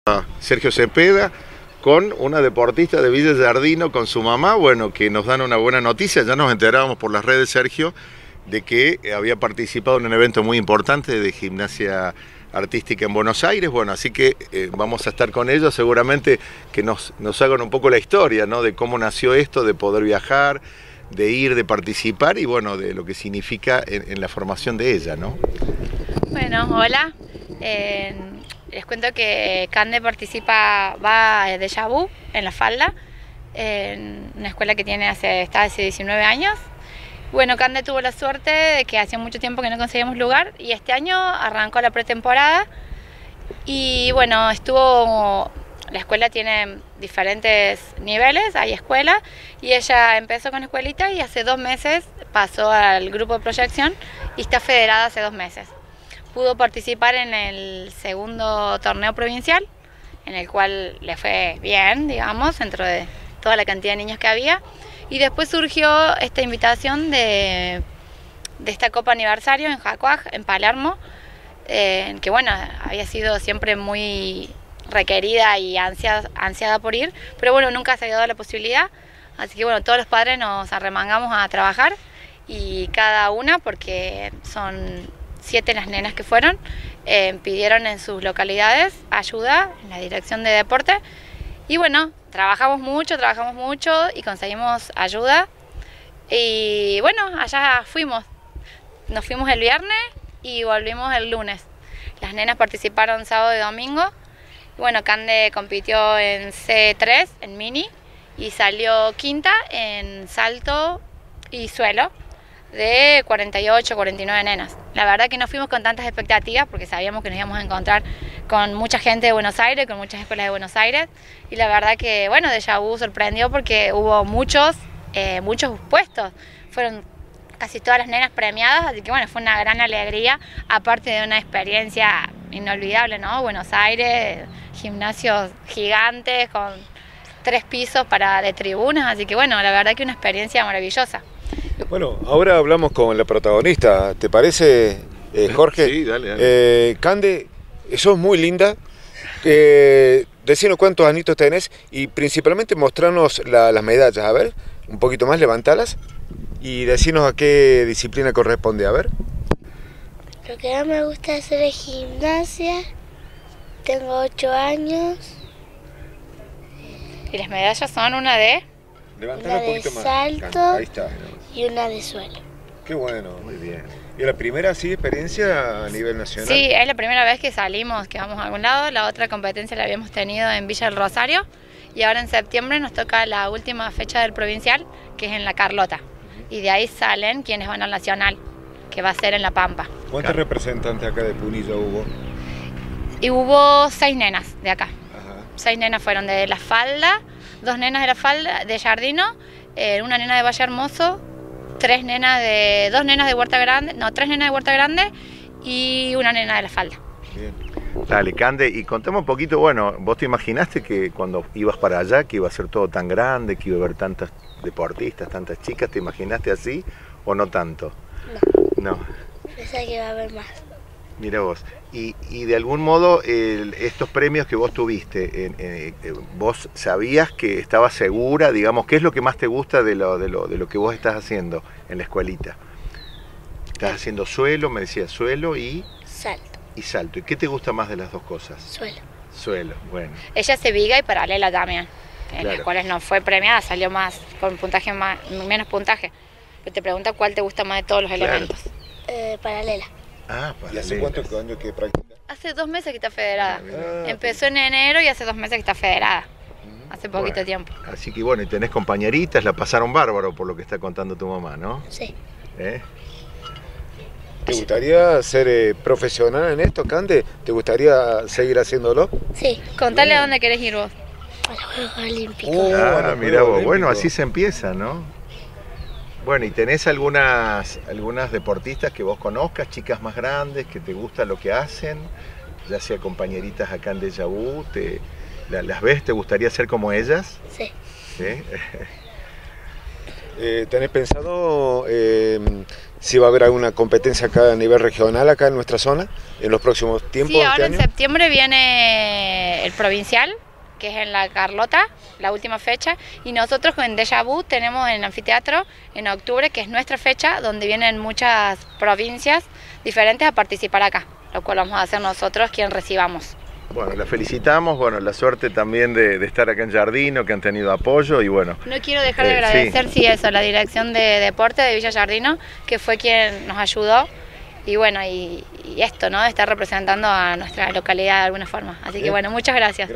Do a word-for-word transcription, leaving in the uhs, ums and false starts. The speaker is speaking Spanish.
a Sergio Cepeda con una deportista de Villa Giardino con su mamá, bueno, que nos dan una buena noticia. Ya nos enterábamos por las redes, Sergio, de que había participado en un evento muy importante de gimnasia artística en Buenos Aires. Bueno, así que eh, vamos a estar con ellos, seguramente que nos, nos hagan un poco la historia, ¿no? De cómo nació esto, de poder viajar, de ir, de participar y bueno, de lo que significa en, en la formación de ella, ¿no? Bueno, hola. Eh, les cuento que Cande participa, va de déjà vu en La Falda, en una escuela que tiene hace, está hace diecinueve años. Bueno, Cande tuvo la suerte de que hacía mucho tiempo que no conseguíamos lugar y este año arrancó la pretemporada y bueno, estuvo, la escuela tiene diferentes niveles, hay escuela y ella empezó con escuelita y hace dos meses pasó al grupo de proyección y está federada hace dos meses. Pudo participar en el segundo torneo provincial, en el cual le fue bien, digamos, dentro de toda la cantidad de niños que había. Y después surgió esta invitación de, de esta Copa Aniversario en Jacuaj, en Palermo, eh, que bueno, había sido siempre muy requerida y ansiada, ansiada por ir, pero bueno, nunca se había dado la posibilidad. Así que bueno, todos los padres nos arremangamos a trabajar y cada una, porque son siete las nenas que fueron, eh, pidieron en sus localidades ayuda en la dirección de deporte y bueno, trabajamos mucho, trabajamos mucho y conseguimos ayuda y bueno, allá fuimos, nos fuimos el viernes y volvimos el lunes. Las nenas participaron sábado y domingo y bueno, Cande compitió en C tres, en mini y salió quinta en salto y suelo de cuarenta y ocho, cuarenta y nueve nenas. La verdad que no fuimos con tantas expectativas porque sabíamos que nos íbamos a encontrar con mucha gente de Buenos Aires, con muchas escuelas de Buenos Aires y la verdad que bueno, déjà vu sorprendió porque hubo muchos, eh, muchos puestos, fueron casi todas las nenas premiadas, así que bueno, fue una gran alegría, aparte de una experiencia inolvidable, ¿no? Buenos Aires, gimnasios gigantes con tres pisos para de tribunas, así que bueno, la verdad que una experiencia maravillosa. Bueno, ahora hablamos con la protagonista, ¿te parece, eh, Jorge? Sí, dale, dale. Eh, Cande, sos muy linda, eh, decinos cuántos anitos tenés y principalmente mostrarnos la, las medallas, a ver, un poquito más, levantalas y decinos a qué disciplina corresponde, a ver. Lo que más me gusta hacer es gimnasia, tengo ocho años. Y las medallas son una de... Levantala una un de poquito más. salto Ahí está. y una de suelo. Qué bueno, muy bien. ¿Y la primera sí experiencia a nivel nacional? Sí, es la primera vez que salimos, que vamos a algún lado. La otra competencia la habíamos tenido en Villa del Rosario y ahora en septiembre nos toca la última fecha del provincial, que es en La Carlota. Y de ahí salen quienes van al nacional, que va a ser en La Pampa. ¿Cuántos claro. representantes acá de Punilla hubo? Y hubo seis nenas de acá. Ajá. Seis nenas fueron de La Falda, dos nenas de La Falda, de Giardino, eh, una nena de Valle Hermoso, tres nenas de, dos nenas de Huerta Grande, no, tres nenas de Huerta Grande y una nena de La Falda. Bien. Dale, Cande, y contame un poquito, bueno, ¿vos te imaginaste que cuando ibas para allá, que iba a ser todo tan grande, que iba a haber tantas deportistas, tantas chicas, ¿te imaginaste así o no tanto? No. No. Pensé que iba a haber más. Mira vos, y, y de algún modo el, estos premios que vos tuviste, eh, eh, ¿vos sabías que estabas segura, digamos, qué es lo que más te gusta de lo, de lo, de lo que vos estás haciendo en la escuelita? Estás sí. haciendo suelo, me decías suelo y... Salto. Y salto, ¿y qué te gusta más de las dos cosas? Suelo. Suelo, bueno. Ella se viga y paralela también, en Claro. las cuales no fue premiada, salió más, con puntaje más, menos puntaje. Pero te pregunta cuál te gusta más de todos los Claro. elementos. Eh, paralela. Ah, ¿Y hace cuántos años que practicas? Hace dos meses que está federada. Ah, Empezó en enero y hace dos meses que está federada. Hace poquito Bueno, tiempo. Así que bueno, y tenés compañeritas, la pasaron bárbaro por lo que está contando tu mamá, ¿no? Sí. ¿Eh? ¿Te gustaría ser eh, profesional en esto, Cande? ¿Te gustaría seguir haciéndolo? Sí. Contale Bien. a dónde querés ir vos. A los Juegos Olímpicos. Oh, Ah, bueno, mira vos, olímpico. bueno, así se empieza, ¿no? Bueno, ¿y tenés algunas, algunas deportistas que vos conozcas, chicas más grandes, que te gusta lo que hacen? Ya sea compañeritas acá en déjà vu, te, la- ¿las ves? ¿Te gustaría ser como ellas? Sí. ¿Sí? Eh, ¿Tenés pensado eh, si va a haber alguna competencia acá a nivel regional, acá en nuestra zona, en los próximos tiempos? Sí, ahora este en año? septiembre viene el provincial, que es en la Carlota, la última fecha, y nosotros en Déjà Vu tenemos en el anfiteatro en octubre, que es nuestra fecha, donde vienen muchas provincias diferentes a participar acá, lo cual vamos a hacer nosotros quien recibamos. Bueno, la felicitamos, bueno, la suerte también de, de estar acá en Giardino, que han tenido apoyo y bueno. No quiero dejar de Eh, agradecer, sí. sí, eso, la Dirección de Deporte de Villa Giardino, que fue quien nos ayudó, y bueno, y, y esto, ¿no? De estar representando a nuestra localidad de alguna forma. Así que Bien. bueno, muchas gracias.